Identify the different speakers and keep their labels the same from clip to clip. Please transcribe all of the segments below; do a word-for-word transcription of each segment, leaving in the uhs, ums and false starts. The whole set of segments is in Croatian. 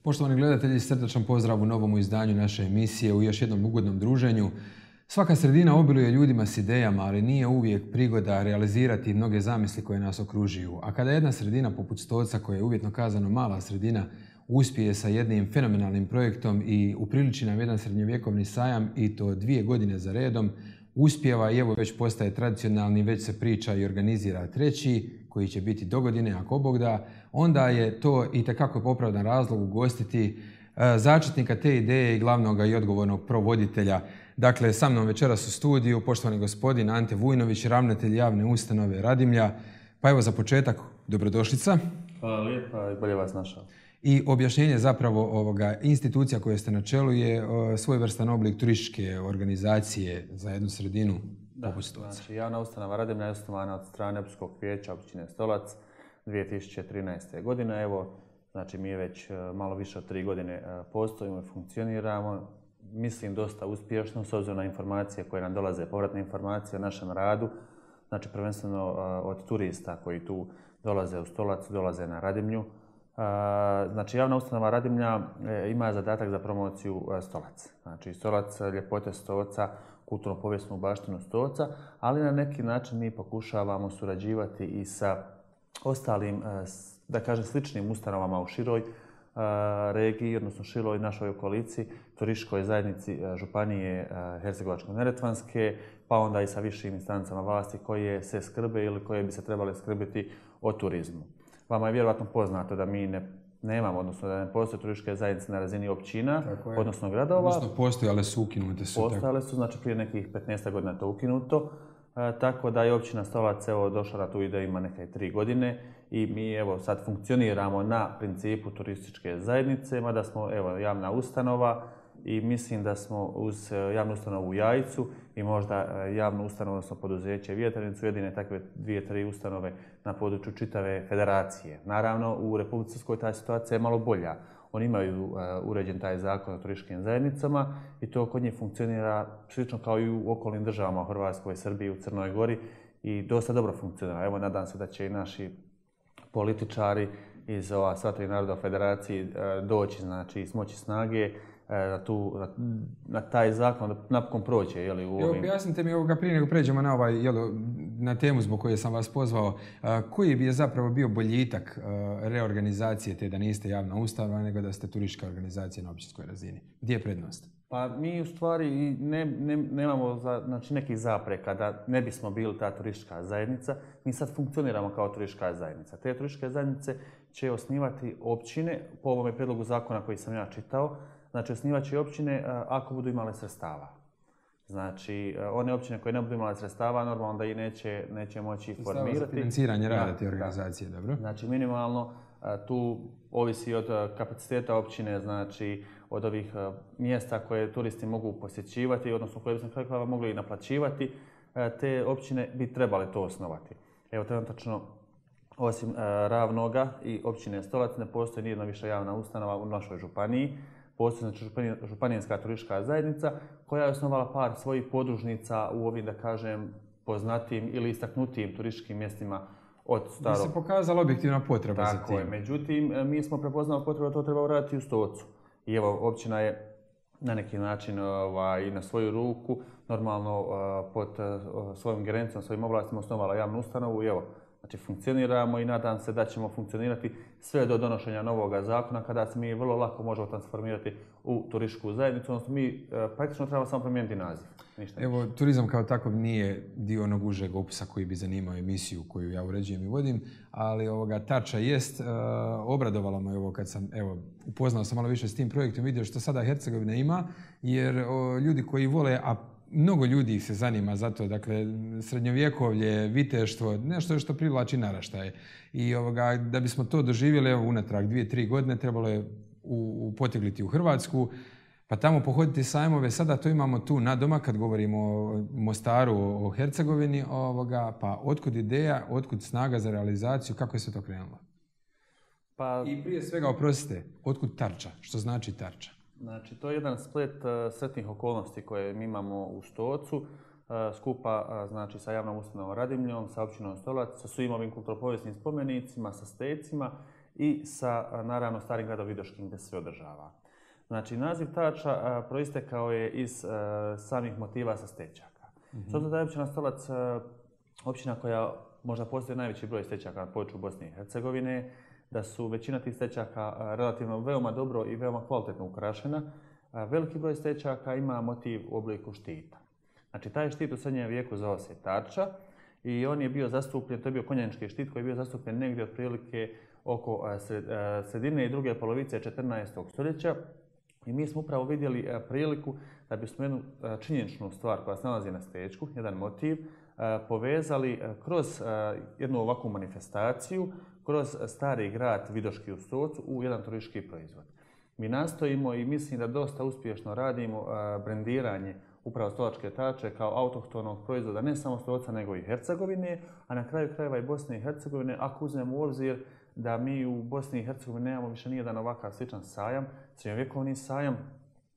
Speaker 1: Poštovani gledatelji, srdačan pozdrav u novom izdanju naše emisije, u još jednom ugodnom druženju. Svaka sredina obiluje ljudima s idejama, ali nije uvijek prigoda realizirati mnoge zamisli koje nas okružuju. A kada jedna sredina poput Stoca, koja je uvjetno kazano mala sredina, uspije sa jednim fenomenalnim projektom i upriliči nam jedan srednjovjekovni sajam i to dvije godine za redom, uspijeva i evo već postaje tradicionalni, već se priča i organizira treći, koji će biti dogodine ako Bog da, onda je to itekako opravdan razlog ugostiti začetnika te ideje i glavnog i odgovornog provoditelja. Dakle, sa mnom večeras u studiju poštovani gospodin Ante Vujnović, ravnatelj javne ustanove Radimlja. Pa evo za početak, dobrodošlica.
Speaker 2: Hvala lijepa i bolje vas našao.
Speaker 1: I objašnjenje zapravo ovoga institucija koje ste na čelu je svojevrstan oblik turističke organizacije za jednu sredinu poput Stoca.
Speaker 2: Znači, javna ustanova Radimlja je osnovana od strane Općinskog vijeća općine Stolac dvije tisuće trinaeste. godine. Evo, znači mi već malo više od tri godine postojimo i funkcioniramo. Mislim dosta uspješno s obzirom na informacije koje nam dolaze, povratne informacije o našem radu. Znači prvenstveno od turista koji tu dolaze u Stolac, dolaze na Radimlju. Znači, javna ustanova Radimlja ima zadatak za promociju Stolac. Znači, Stolac, ljepote Stoca, kulturno-povijesnu baštinu Stoca, ali na neki način mi pokušavamo surađivati i sa ostalim, da kažem, sličnim ustanovama u široj regiji, odnosno široj našoj okolici, turističkoj zajednici Županije Hercegovačko-neretvanske, pa onda i sa višim instancama vlasti koje se skrbe ili koje bi se trebale skrbiti o turizmu. Vama je vjerojatno poznato da mi ne, nemamo, odnosno da ne postoje turističke zajednice na razini općina, odnosno gradova.
Speaker 1: Odnosno postojale su, ukinute su.
Speaker 2: Postojale su, znači prije nekih petnaest godina je to ukinuto. E, tako da je općina Stolac evo, došla na tu ideju ima neke tri godine i mi evo sad funkcioniramo na principu turističke zajednice, mada smo evo javna ustanova i mislim da smo uz javnu ustanovu u Jajcu i možda javnu ustanovu, odnosno poduzeće Vjetrenicu, jedine takve dvije, tri ustanove na području čitave federacije. Naravno, u Republici Srpskoj ta situacija je malo bolja. Oni imaju uh, uređen taj zakon o turističkim zajednicama i to kod njih funkcionira slično kao i u okolnim državama, u Hrvatskoj, Srbiji, u Crnoj Gori i dosta dobro funkcionira. Evo, nadam se da će i naši političari iz ova sva tri naroda u federaciji uh, doći, znači, smoći snage Na, tu, na, na taj zakon da napokon prođe. Jeli, u ovim...
Speaker 1: Evo, objasnite mi ovoga prije nego pređemo na, ovaj, jel, na temu zbog koje sam vas pozvao. A, koji bi je zapravo bio boljitak a, reorganizacije te da niste javna ustanova, nego da ste turistička organizacija na općinskoj razini? Gdje je prednost?
Speaker 2: Pa mi u stvari ne, ne, nemamo za, znači, nekih zapreka da ne bismo bili ta turistička zajednica. Mi sad funkcioniramo kao turistička zajednica. Te turističke zajednice će osnivati općine po ovome prijedlogu zakona koji sam ja čitao. Znači, osnivaće općine ako budu imale sredstava. Znači, one općine koje ne budu imale sredstava, normalno da i neće, neće moći formirati.
Speaker 1: Sredstava za financiranje rada te organizacije,
Speaker 2: da.
Speaker 1: Dobro.
Speaker 2: Znači, minimalno tu ovisi od kapaciteta općine, znači od ovih mjesta koje turisti mogu posjećivati, odnosno koje bi se krajeva mogli i naplaćivati, te općine bi trebale to osnovati. Evo, trenutačno, osim Ravnoga i općine Stolac, ne postoji nijedna više javna ustanova u našoj županiji. Postoji znači, županijska turistička zajednica koja je osnovala par svojih podružnica u ovim, da kažem, poznatijim ili istaknutijim turističkim mjestima od starog.
Speaker 1: Bi se pokazala objektivna potreba za tim.
Speaker 2: Tako je. Međutim, mi smo prepoznali potrebu da to treba uraditi u Stocu. I evo, općina je na neki način ovaj, na svoju ruku, normalno pod svojom ingerencijom, svojim oblastima osnovala javnu ustanovu i evo, znači, funkcioniramo i nadam se da ćemo funkcionirati sve do donošenja novog zakona kada se mi vrlo lako možemo transformirati u turističku zajednicu. Odnosno, mi e, praktično trebamo samo promijeniti naziv. Ništa
Speaker 1: Evo,
Speaker 2: više.
Speaker 1: Turizam kao takav nije dio onog užeg opisa koji bi zanimao emisiju koju ja uređujem i vodim, ali ovoga Tarča jest, e, obradovalo me ovo kad sam, evo, upoznao sam malo više s tim projektom, vidio što sada Hercegovina ima, jer o, ljudi koji vole, a mnogo ljudi ih se zanima za to, dakle, srednjovjekovlje, viteštvo, nešto što privlači naraštaje. I ovoga, da bismo to doživjeli, evo, unatrag dvije, tri godine, trebalo je upotegliti u Hrvatsku, pa tamo pohoditi sajmove. Sada to imamo tu nadoma kad govorimo o Mostaru, o Hercegovini, ovoga, pa otkud ideja, otkud snaga za realizaciju, kako je sve to krenulo? Pa... I prije svega, oprostite, otkud Tarča, što znači Tarča?
Speaker 2: Znači, to je jedan splet uh, sretnih okolnosti koje mi imamo u Stocu, uh, skupa uh, znači, sa javnom ustanovom Radimljom, sa općinom Stolac, sa svim ovim kulturno-povijesnim spomenicima, sa stecima i sa naravno Starim gradom Vidoškim gdje se sve održava. Znači, naziv Tača proistekao je iz samih motiva sa Stećaka. Mm-hmm. S obzirom da je općina Stolac općina koja možda postoji najveći broj stećaka na području Bosne i Hercegovine, da su većina tih stećaka relativno veoma dobro i veoma kvalitetno ukrašena. Veliki broj stećaka ima motiv u obliku štita. Znači, taj štit u srednjem vijeku zvao se Tača i on je bio zastupljen, to je bio konjanički štit koji je bio zastupljen negdje otprilike oko sredine i druge polovice četrnaestog stoljeća. I mi smo upravo vidjeli priliku da bismo jednu činjeničnu stvar koja se nalazi na stečku, jedan motiv, povezali kroz jednu ovakvu manifestaciju, kroz stari grad Vidoški u Stocu u jedan turistički proizvod. Mi nastojimo i mislim da dosta uspješno radimo brendiranje upravo stolačke tače kao autohtonog proizvoda ne samo Stoca nego i Hercegovine, a na kraju krajeva i Bosne i Hercegovine, ako uzmemo u obzir da mi u Bosni i Hercegovini nemamo više nijedan ovakav sličan sajam, srednjovjekovni sajam, e,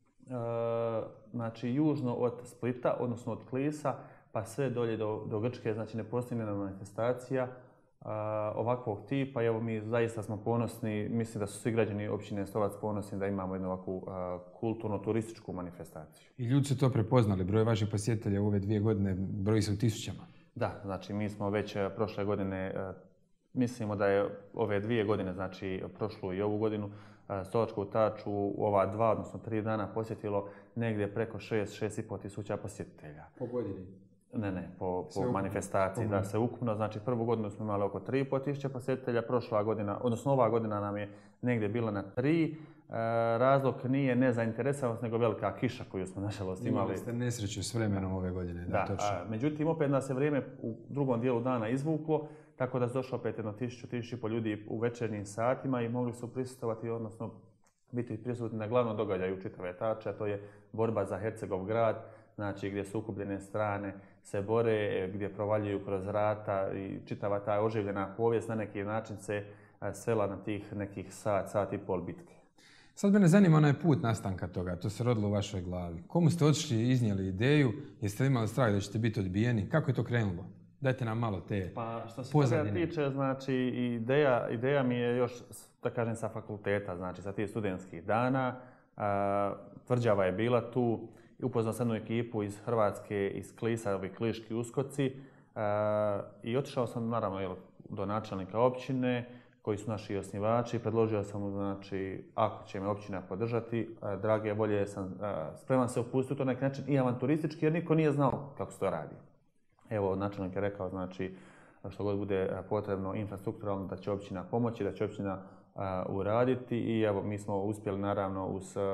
Speaker 2: znači južno od Splita, odnosno od Klisa, pa sve dolje do, do Grčke, znači ne postoji nijedna manifestacija a, ovakvog tipa. I evo mi zaista smo ponosni, mislim da su svi građani općine Stolac ponosni da imamo jednu ovakvu kulturno-turističku manifestaciju.
Speaker 1: I ljudi su to prepoznali, broj vaših posjetitelja u ove dvije godine broji se u tisućama.
Speaker 2: Da, znači mi smo već prošle godine, mislimo da je ove dvije godine, znači prošlu i ovu godinu, Stolačku Taču u ova dva, odnosno tri dana posjetilo negdje preko šest, šest i pol tisuća posjetitelja.
Speaker 1: Po godini?
Speaker 2: Ne, ne, po, po manifestaciji, da se ukupno, znači prvu godinu smo imali oko tri i pol tisuće posjetitelja, prošla godina, odnosno ova godina nam je negdje bila na tri. E, razlog nije nezainteresanost, nego velika kiša koju smo nažalost imali.
Speaker 1: Imali ste nesreću s vremenom ove godine, da,
Speaker 2: da
Speaker 1: točno.
Speaker 2: A, međutim, opet nas je vrijeme u drugom dijelu dana izvuklo, tako da se došlo opet jedno tisuću, tisuću i pol ljudi u večernjim satima i mogli su prisustvovati, odnosno biti prisutni na glavnom događaju čitave Tače, a to je borba za Hercegov grad, znači gdje su ukupljene strane se bore, gdje provaljuju kroz rata i čitava ta oživljena povijest na neki način se svela na tih nekih sat, sat i pol bitke.
Speaker 1: Sad mene zanima onaj put nastanka toga, to se rodilo u vašoj glavi. Komu ste otišli i iznijeli ideju, jeste li imali strah da ćete biti odbijeni? Kako je to krenulo? Dajte nam malo te
Speaker 2: Pa što se
Speaker 1: pozadine.
Speaker 2: toga tiče, znači ideja, ideja mi je još, da kažem, sa fakulteta, znači sa tih studentskih dana. A, tvrđava je bila tu. Upoznao sam jednu ekipu iz Hrvatske, iz Klisa, ovi kliški uskoci. E, I otišao sam naravno jel, do načelnika općine, koji su naši osnivači. Predložio sam mu, znači, ako će me općina podržati, e, drage volje sam e, spreman se upustiti u to neki način i avanturistički, jer niko nije znao kako se to radi. Evo, načelnik je rekao, znači, što god bude potrebno infrastrukturalno da će općina pomoći, da će općina e, uraditi i evo, mi smo uspjeli naravno uz e,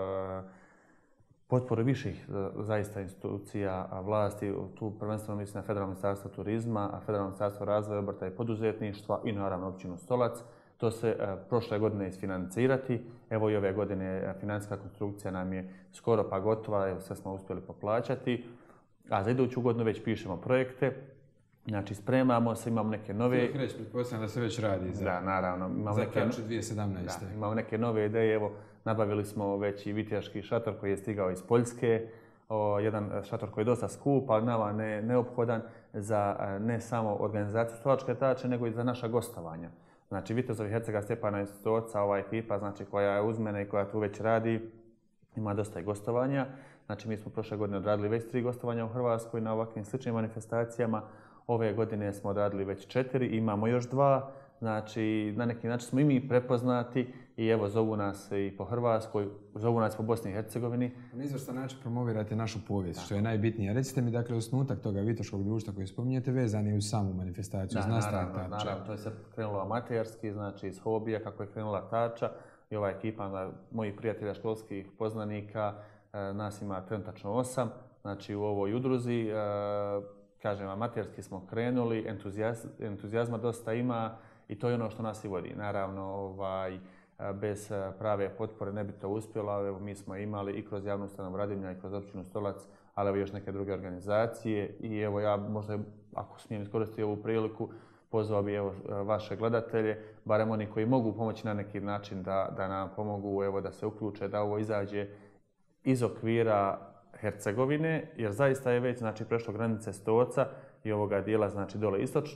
Speaker 2: potporu viših zaista institucija vlasti, tu prvenstveno mislim na Federalno ministarstvo turizma, Federalno ministarstvo razvoja, obrta i poduzetništva i naravno općinu Stolac. To se uh, prošle godine isfinancirati. Evo i ove godine financijska konstrukcija nam je skoro pa gotova, evo sve smo uspjeli poplaćati. A za iduću godinu već pišemo projekte. Znači spremamo se, imamo neke nove...
Speaker 1: Htio reći, pretpostavljam da se već radi za,
Speaker 2: da, naravno, imamo
Speaker 1: za
Speaker 2: neke...
Speaker 1: Taču dvije tisuće sedamnaeste.
Speaker 2: Da, imamo neke nove ideje, evo, nabavili smo već i vitjaški šator koji je stigao iz Poljske, o, jedan šator koji je dosta skup, ali nama ne, neophodan za ne samo organizaciju Stolačke Tače, nego i za naša gostovanja. Znači, vitezovi Hercega Stjepana iz Stoca, ova ekipa, znači, koja je uz mene i koja tu već radi, ima dosta i gostovanja. Znači, mi smo prošle godine odradili već tri gostovanja u Hrvatskoj na ovakvim sličnim manifestacijama. Ove godine smo odradili već četiri, imamo još dva. Znači, na neki način smo i mi prepoznati i evo, zovu nas i po Hrvatskoj, zovu nas po Bosni i Hercegovini.
Speaker 1: Na izvrstan način promovirate našu povijest, tako, što je najbitnije. Recite mi, dakle, osnutak toga Vitoškog društva koji spominjete vezan je uz samu manifestaciju, uz nastanak Tača.
Speaker 2: Naravno, to je se krenulo amaterski, znači iz hobija, kako je krenula Tača i ova ekipa mojih prijatelja školskih poznanika, nas ima trenutačno osam, znači u ovoj udruzi, kažem, amaterski smo krenuli, entuzijaz, entuzijazma dosta ima i to je ono što nas i vodi. Naravno, ovaj, bez prave potpore ne bi to uspjelo, evo, mi smo imali i kroz javnu ustanovu Radimlja i kroz općinu Stolac, ali evo još neke druge organizacije i evo ja možda, ako smijem iskoristiti ovu priliku, pozvao bi evo vaše gledatelje, barem oni koji mogu pomoći na neki način da, da nam pomogu, evo, da se uključe, da ovo izađe iz okvira Hercegovine, jer zaista je već, znači, prešlo granice Stoca i ovoga dijela, znači, dole istočno,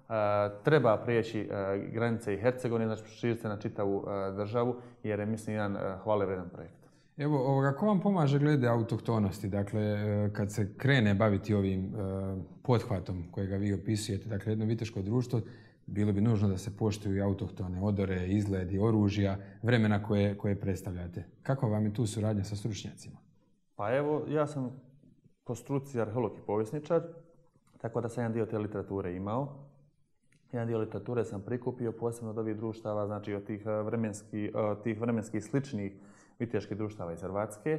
Speaker 2: treba prijeći granice i Hercegovine, znači širiti se na čitavu državu, jer je, mislim, jedan hvale vredan projekt.
Speaker 1: Evo, ovoga, ko vam pomaže glede autohtonosti? Dakle, kad se krene baviti ovim pothvatom kojega vi opisujete, dakle, jedno viteško društvo, bilo bi nužno da se poštuju i autohtone odore, izgledi, oružja, vremena koje, koje predstavljate. Kako vam je tu suradnja sa stručnjacima?
Speaker 2: Pa evo, ja sam po struci arheolog i povjesničar, tako da sam jedan dio te literature imao. Jedan dio literature sam prikupio, posebno od ovih društava, znači od tih vremenskih, tih vremenskih sličnih viteških društava iz Hrvatske.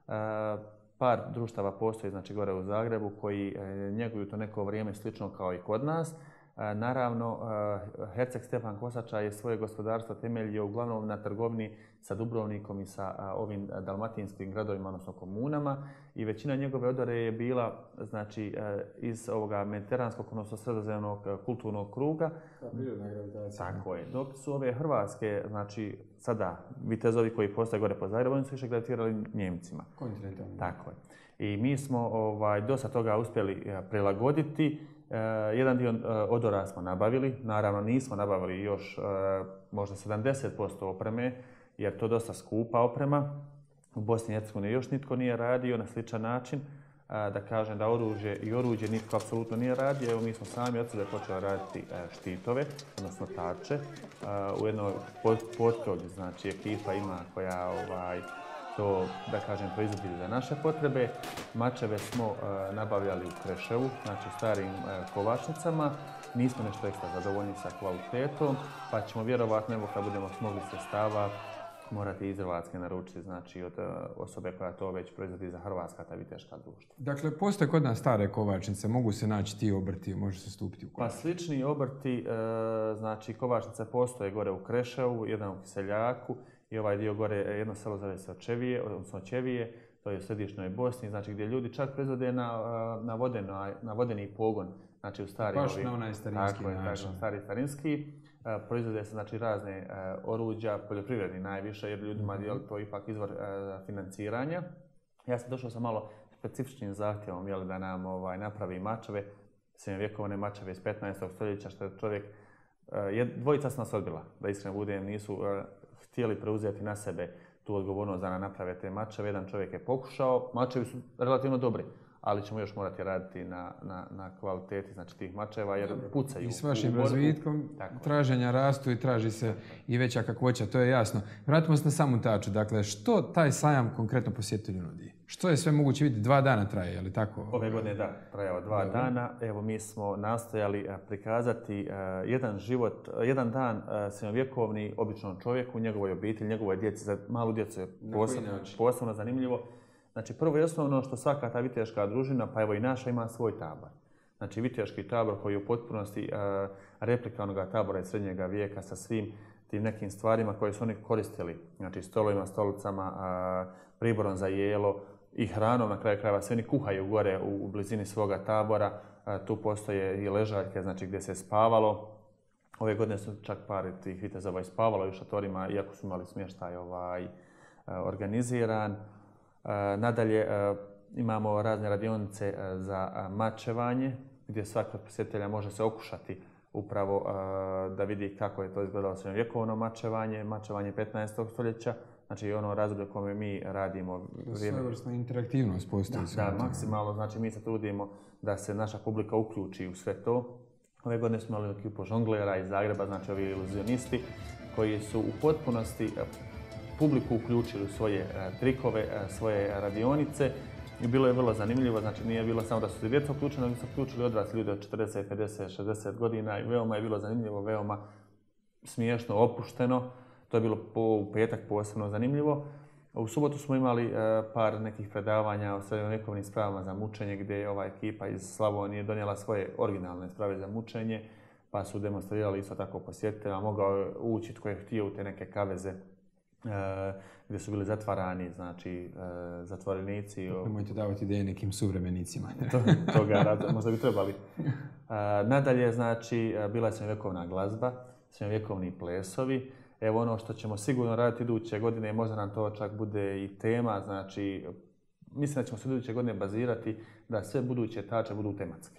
Speaker 2: Par društava postoji, znači, gore u Zagrebu, koji njeguju to neko vrijeme slično kao i kod nas. Naravno, Herceg Stefan Kosača je svoje gospodarstvo temeljio uglavnom na trgovini sa Dubrovnikom i sa ovim dalmatinskim gradovima, odnosno komunama, i većina njegove odore je bila, znači, iz ovoga mediteranskog, odnosno sredozemnog kulturnog kruga.
Speaker 1: Prirodna gravitacija.
Speaker 2: Tako je. Dok su ove hrvatske, znači, sada vitezovi koji postoje gore po Zagrebu, oni su više gravitirali Njemcima.
Speaker 1: Kontinentalno.
Speaker 2: Tako je. I mi smo ovaj, dosta toga uspjeli prilagoditi. Uh, jedan dio uh, odora smo nabavili, naravno nismo nabavili još uh, možda sedamdeset posto opreme, jer to je dosta skupa oprema. U Bosni i Hercegovini još nitko nije radio na sličan način. Uh, da kažem da oružje i oruđe nitko apsolutno nije radio. Evo, mi smo sami od sebe počeli raditi uh, štitove, odnosno tarče. Uh, u jednoj potkrovlju, znači, ekipa ima koja ovaj, to, da kažem, proizvodili za naše potrebe. Mačeve smo uh, nabavljali u Kreševu, znači u starim uh, kovačnicama. Nismo nešto ekstra zadovoljni sa kvalitetom, pa ćemo vjerovatno, evo, kad budemo smogli sredstava, morati iz Hrvatske naručiti, znači, od uh, osobe koja to već proizvodi za hrvatska ta viteška društva.
Speaker 1: Dakle, postoje kod nas stare kovačnice, mogu se naći ti obrti, može se stupiti u kovačnicu?
Speaker 2: Pa slični obrti, uh, znači, kovačnice postoje gore u Kreševu, jedan u Kiseljaku, i ovaj dio gore, jedno selo zove se Očevije, odnosno Očevije, to je u središnjoj Bosni, znači, gdje ljudi čak proizvode na, na, vodeno, na vodeni pogon, znači u stari...
Speaker 1: Baš na onaj starinski
Speaker 2: način. Tako je, stari starinski. Proizvode se, znači, razne oruđa, poljoprivredni najviše, jer ljudima je to ipak izvor financiranja. Ja sam došao sa malo specifičnim zahtjevom, jel, da nam ovaj, napravi mačeve, srednjovjekovne mačeve iz petnaestog stoljeća, što je čovjek... Dvojica su nas odbila, da iskreno budem, nisu htjeli preuzeti na sebe tu odgovornost da nam naprave te mačeve. Jedan čovjek je pokušao, mačevi su relativno dobri, ali ćemo još morati raditi na, na, na kvaliteti, znači, tih mačeva, jer pucaju.
Speaker 1: I s vašim razvitkom traženja rastu i traži se i veća kakvoća, to je jasno. Vratimo se na samu taču. Dakle, što taj sajam konkretno posjetitelju nudi? Što je sve moguće vidjeti? Dva dana traje, je li tako?
Speaker 2: Ove godine da, trajao dva Dobre. dana. Evo, mi smo nastojali prikazati uh, jedan život, uh, jedan dan uh, srednjovjekovni običnom čovjeku, njegovoj obitelji, njegovoj djeci. Za malu djecu je posebno, posebno zanimljivo. Znači, prvo i osnovno što svaka ta viteška družina, pa evo i naša, ima svoj tabor. Znači, viteški tabor koji je u potpunosti uh, replika onoga tabora iz srednjega vijeka sa svim tim nekim stvarima koje su oni koristili. Znači, stolovima, stolicama, uh, priborom za jelo i hranom, na kraju krajeva. Sve oni kuhaju gore u, u blizini svoga tabora. Uh, tu postoje i ležaljke, znači, gdje se spavalo. Ove godine su čak par tih vitezova i spavalo u šatorima, iako su imali smještaj ovaj, uh, organiziran. Uh, nadalje, uh, imamo razne radionice uh, za uh, mačevanje, gdje svaki od posjetitelja može se okušati upravo uh, da vidi kako je to izgledalo srednjovjekovno mačevanje, mačevanje petnaestog stoljeća, znači ono razdoblje u kome mi radimo.
Speaker 1: Svojevrsna interaktivnost postoji.
Speaker 2: Da, da, maksimalno, znači mi se trudimo da se naša publika uključi u sve to. Ove godine smo imali ekipu žonglera iz Zagreba, znači ovi iluzionisti, koji su u potpunosti uh, publiku uključili u svoje uh, trikove, uh, svoje radionice. I bilo je vrlo zanimljivo, znači nije bilo samo da su se djeca uključili, nego su uključili odrasli ljudi od četrdeset, pedeset, šezdeset godina i veoma je bilo zanimljivo, veoma smiješno, opušteno. To je bilo po, u petak posebno zanimljivo. U subotu smo imali uh, par nekih predavanja o srednjovjekovnim spravama za mučenje, gdje je ova ekipa iz Slavonije donijela svoje originalne sprave za mučenje, pa su demonstrirali isto tako posjetiteljima, mogao ući tko je htio u te neke kaveze. Uh, gdje su bili zatvarani, znači uh, zatvorenici.
Speaker 1: Nemojte davati ideje nekim suvremenicima.
Speaker 2: to, toga rada, možda bi trebali. Uh, nadalje, znači, bila je srednjovjekovna glazba, srednjovjekovni plesovi. Evo ono što ćemo sigurno raditi iduće godine, možda nam to čak bude i tema, znači, mislim da ćemo se iduće godine bazirati da sve buduće tače budu tematske.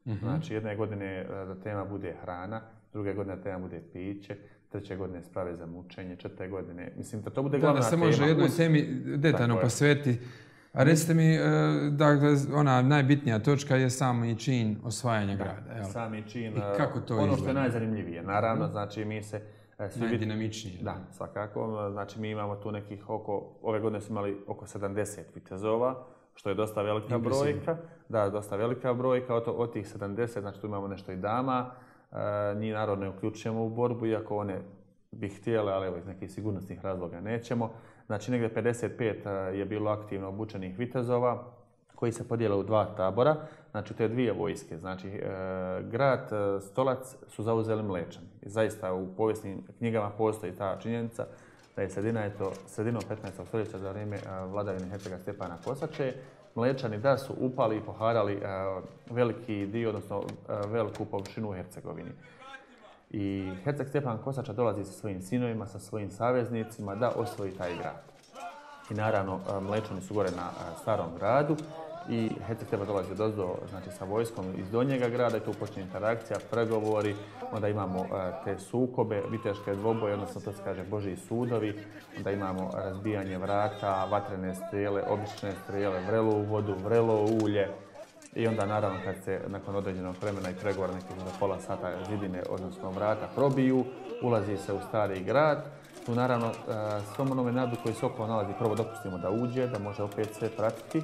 Speaker 2: Mm-hmm. Znači, jedne godine da tema bude hrana, druge godine da tema bude piće, treće godine sprave za mučenje, četvrte godine, mislim da to bude glavna tema.
Speaker 1: Da, da se može jednoj temi detaljno posvetiti. A recite mi, dakle, ona najbitnija točka je sami čin osvajanja da, grada. Jel?
Speaker 2: Sami čin,
Speaker 1: i kako to
Speaker 2: ono
Speaker 1: izgleda?
Speaker 2: Što je najzanimljivije. Naravno, znači mi se...
Speaker 1: Najdinamičnije.
Speaker 2: Da, svakako. Znači mi imamo tu nekih oko, ove godine smo imali oko sedamdeset vitezova, što je dosta velika brojka. Da, dosta velika brojka. Od, od tih sedamdeset, znači tu imamo nešto i dama. E, njih naravno ne uključujemo u borbu, iako one bi htjele, ali evo iz nekih sigurnosnih razloga nećemo. Znači negdje pedeset pet je bilo aktivno obučenih vitezova koji se podijele u dva tabora, znači te dvije vojske. Znači e, grad Stolac su zauzeli Mlečani. I zaista u povijesnim knjigama postoji ta činjenica da je sredina, eto, sredinom petnaestog stoljeća za vrijeme vladavine hercega Stjepana Kosače, Mlečani da su upali i poharali e, veliki dio, odnosno e, veliku površinu u Hercegovini. I herceg Stjepan Kosača dolazi sa svojim sinovima, sa svojim saveznicima da osvoji taj grad. I naravno, Mlečani su gore na starom gradu i herceg Stjepan dolazi odozdo, znači sa vojskom iz donjega grada i tu počne interakcija, pregovori, onda imamo te sukobe, viteške dvoboje, odnosno to se kaže Božji sudovi, onda imamo razbijanje vrata, vatrene strele, obične strele, vrelo u vodu, vrelo u ulje. I onda naravno kad se nakon određenog vremena i pregovora nekih za pola sata zidine, odnosno vrata probiju, ulazi se u stari grad. Tu naravno svom onome narodu koji se okolo nalazi prvo dopustimo da uđe, da može opet sve pratiti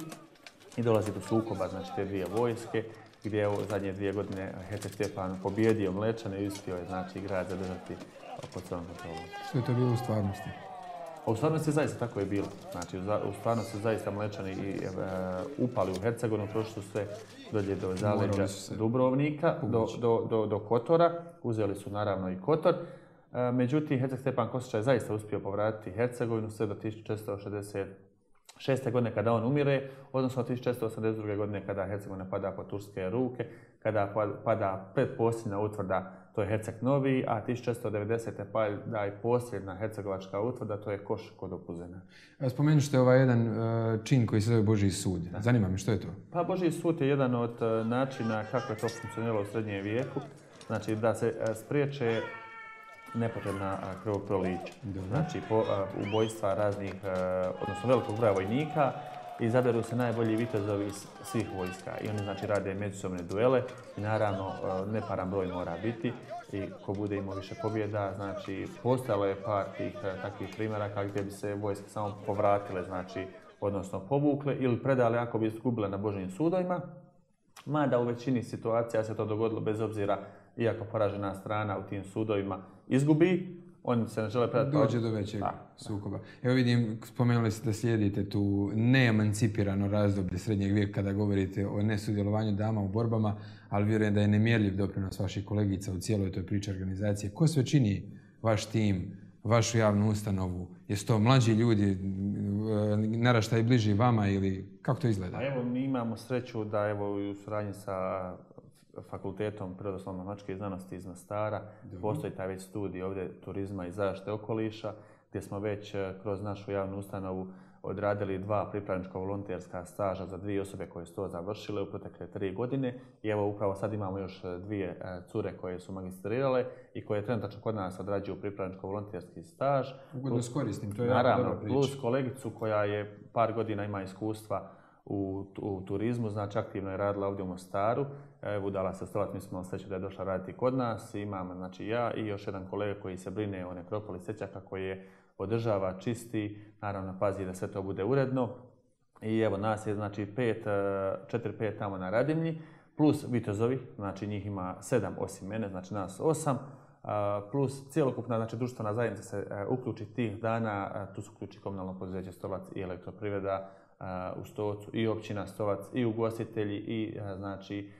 Speaker 2: i dolazi do sukoba, znači te dvije vojske, gdje je zadnje dvije godine herceg Stjepan pobjedio Mlečane i uspio je znači grad zadržati pod svojom kontrolom.
Speaker 1: Što je to bilo u stvarnosti?
Speaker 2: U stvarnosti zaista tako je bilo. Znači, u stvarnosti zaista Mlečani i, e, upali u Hercegovinu, prošli su sve dolje do zaleđa Dubrovnika, do, do, do, do Kotora. Uzeli su naravno i Kotor. E, međutim, herceg Stjepan Kosača je zaista uspio povratiti Hercegovinu sve do tisuću četiristo šezdeset šeste. godine kada on umire, odnosno tisuću četiristo osamdeset druge. godine kada Hercegovina pada pod turske ruke, kada pada predposljedna utvrda, to je Herceg Novi, a tisuću četiristo devedesete. pada i posljedna hercegovačka utvrda, to je Koš kod Opuzena.
Speaker 1: Spomenut ćete ovaj jedan uh, čin koji se zove Božji sud. Da. Zanima me, što je to?
Speaker 2: Pa Božji sud je jedan od uh, načina kako je to funkcioniralo u srednjem vijeku. Znači da se uh, spriječe nepotrebna uh, krvoprolića. Znači po, uh, ubojstva raznih, uh, odnosno velikog broja vojnika, izaberu se najbolji vitezovi iz svih vojska i oni znači rade međusobne duele i naravno neparan broj mora biti i ko bude imao više pobjeda, znači postojalo je par tih takvih primjera gdje bi se vojske samo povratile, znači odnosno povukle ili predale ako bi izgubile na Božjim sudovima, mada u većini situacija se to dogodilo bez obzira iako poražena strana u tim sudovima izgubi, oni se ne žele predati.
Speaker 1: Dođe do većeg sukoba. Evo vidim, spomenuli ste da slijedite tu neemancipirano razdoblje srednjeg vijeka kada govorite o nesudjelovanju dama u borbama, ali vjerujem da je nemjerljiv doprinos vaših kolegica u cijeloj toj priči organizacije. Ko sve čini vaš tim, vašu javnu ustanovu? Jesu to mlađi ljudi, naraštaj bliži vama ili kako to izgleda?
Speaker 2: A evo, mi imamo sreću da evo u suradnji sa Fakultetom prirodoslovno-matematičke znanosti iz Mostara postoji taj već studij ovdje turizma i zaštite okoliša, gdje smo već kroz našu javnu ustanovu odradili dva pripravničko-volonterska staža za dvije osobe koje su to završile u protekle tri godine. I evo upravo sad imamo još dvije cure koje su magistrirale i koje trenutačno kod nas odrađuju pripravničko-volonterski staž.
Speaker 1: Ugodno skoristim, to je
Speaker 2: naravno,
Speaker 1: jako dobra priča.
Speaker 2: Plus kolegicu koja je par godina ima iskustva U, u turizmu, znači aktivno je radila ovdje u Mostaru. Evo, udala se Stolac, mi smo sreću da je došla raditi kod nas. Imam, znači ja i još jedan kolega koji se brine o nekropoli Sećaka, koji je održava, čisti, naravno pazi da sve to bude uredno. I evo, nas je znači pet, četiri, pet tamo na Radimlji, plus vitezovi, znači njih ima sedam osim mene, znači nas osam. Plus cijelokupna znači, društvena zajednica se uključi tih dana, tu su uključi komunalno poduzeće Stolac i elektroprivreda, u Stocu i općina Stolac i ugostitelji i znači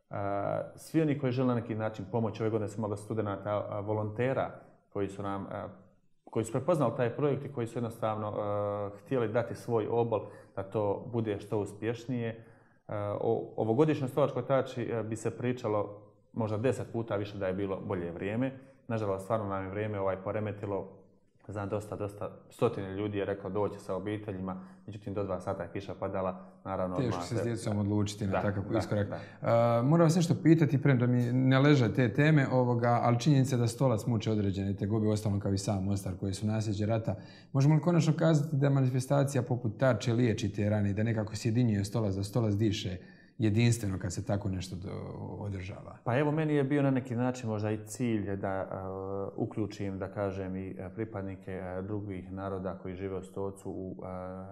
Speaker 2: svi oni koji žele na neki način pomoći. Ove godine smo imali studenata, volontera koji su nam koji su prepoznali taj projekt i koji su jednostavno uh, htjeli dati svoj obol da to bude što uspješnije. Uh, o ovogodišnjoj Stolačkoj tači uh, bi se pričalo možda deset puta više da je bilo bolje vrijeme. Nažalost, stvarno nam je vrijeme ovaj poremetilo Znam, dosta, dosta, stotine ljudi je reklo doći sa obiteljima, međutim do dva sata je kiša padala, naravno odmah.
Speaker 1: Teško se s djecom odlučiti na
Speaker 2: da,
Speaker 1: takav
Speaker 2: da,
Speaker 1: iskorak.
Speaker 2: Da.
Speaker 1: Uh, moram vas nešto pitati, premda mi ne leže te teme, ovoga, ali činjenica da Stolac muče određene tegobe, ostalom kao i sam Mostar, koji su nasljeđe rata. Možemo li konačno kazati da manifestacija poput Tarče liječi te rane i da nekako sjedinjuje Stolac, da Stolac diše jedinstveno kad se tako nešto do, održava?
Speaker 2: Pa evo, meni je bio na neki način možda i cilj da uh, uključim, da kažem, i pripadnike uh, drugih naroda koji žive u Stolcu u uh,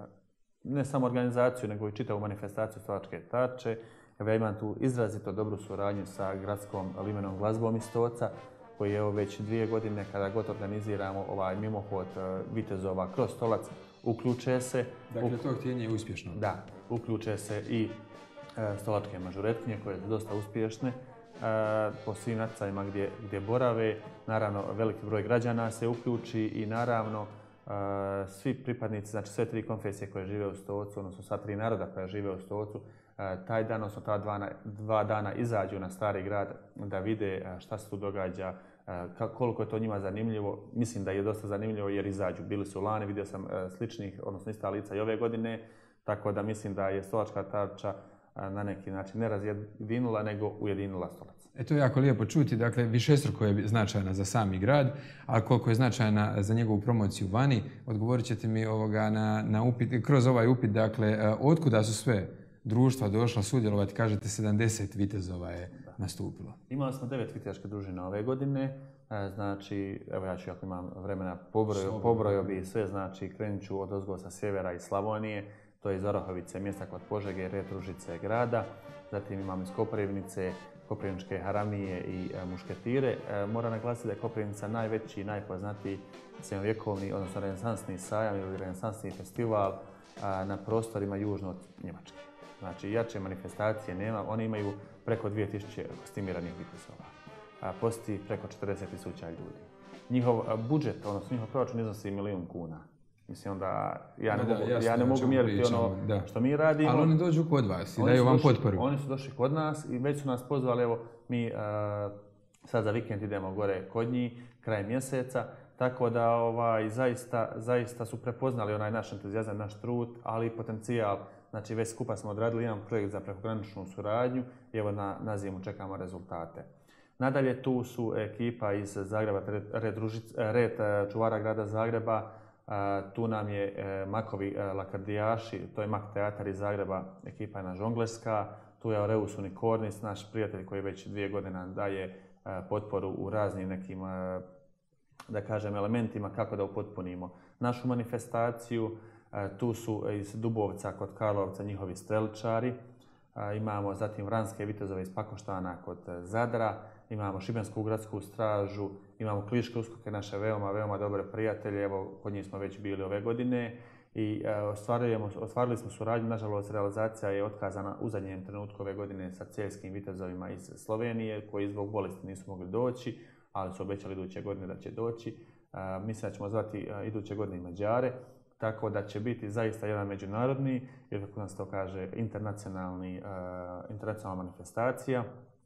Speaker 2: ne samo organizaciju, nego i čitavu manifestaciju Stolačke Tarče. Ja imam tu izrazito dobru suradnju sa gradskom limenom glazbom iz Stolca, koji je evo već dvije godine kada god organiziramo ovaj mimohod uh, vitezova kroz Stolac, uključe se.
Speaker 1: Dakle, to htjenje je uspješno.
Speaker 2: Da, uključe se i stolačke mažuretkinje koje su dosta uspješne po svim natjecanjima gdje, gdje borave. Naravno, veliki broj građana se uključi i naravno svi pripadnici, znači sve tri konfesije koje žive u Stolcu, odnosno sva tri naroda koja žive u Stolcu, taj dan, odnosno ta dva, dva dana izađu na Stari grad da vide šta se tu događa, koliko je to njima zanimljivo. Mislim da je dosta zanimljivo jer izađu. Bili su lani, vidio sam sličnih, odnosno ista lica i ove godine, tako da mislim da je Stolačka Tarča na neki način ne razjedinila, nego ujedinila Stolac.
Speaker 1: E to je jako lijepo čuti, dakle višestruko je značajna za sami grad, a koliko je značajna za njegovu promociju vani, odgovorit ćete mi ovoga na, na upit, kroz ovaj upit, dakle, otkuda su sve društva došla sudjelovati, kažete sedamdeset vitezova je da. nastupilo.
Speaker 2: Imali smo devet viteške družine ove godine, znači, evo ja ću, ako imam vremena, pobrojio, pobrojio bi sve, znači krenut ću od ozgo sa sjevera i Slavonije, to je iz Orahovice, mjesta kod Požege, Ret Ružice grada. Zatim imamo iz Koprivnice, Koprivničke haramije i e, mušketire. E, moram naglasiti da je Koprivnica najveći i najpoznatiji srednjovjekovni, odnosno renesansni sajam ili renesansni festival a, na prostorima južno od Njemačke. Znači, jače manifestacije nema, oni imaju preko dvije tisuće kostimiranih vitezova. Posjeti preko četrdeset tisuća ljudi. Njihov a, budžet, odnosno njihov proračun iznosi milijun kuna. Mislim da ja ne, da, mogu, jasno, ja ne mogu mjeriti ono da. što mi radimo.
Speaker 1: Ali oni dođu kod vas i daju vam potporu.
Speaker 2: Oni su došli kod nas i već su nas pozvali, evo mi uh, sad za vikend idemo gore kod njih, kraj mjeseca, tako da ovaj, zaista, zaista su prepoznali onaj naš entuzijazam, naš trud, ali i potencijal. Znači već skupa smo odradili jedan projekt za prekograničnu suradnju i evo na, na zimu čekamo rezultate. Nadalje tu su ekipa iz Zagreba, Red, Ružic, Red čuvara grada Zagreba. Uh, tu nam je uh, Makovi uh, lakardijaši, to je Mak teatar iz Zagreba, ekipa je na žonglerska. Tu je Aureus Unikornis, naš prijatelj koji već dvije godine daje uh, potporu u raznim nekim, uh, da kažem, elementima kako da upotpunimo našu manifestaciju. Uh, tu su iz Dubovca kod Karlovca njihovi streličari. Uh, imamo zatim Vranske vitezove iz Pakoštana kod uh, Zadra. Imamo Šibensku gradsku stražu, imamo Kliške uskoke, naše veoma, veoma dobre prijatelje. Evo, kod njih smo već bili ove godine i e, ostvarili smo suradnju. Nažalost, realizacija je otkazana u zadnjem trenutku ove godine sa Celjskim vitezovima iz Slovenije, koji zbog bolesti nisu mogli doći, ali su obećali iduće godine da će doći. E, mislim da ćemo zvati e, iduće godine i Mađare, tako da će biti zaista jedan međunarodni, ili kako nas to kaže, internacionalni, e, internacionalna manifestacija.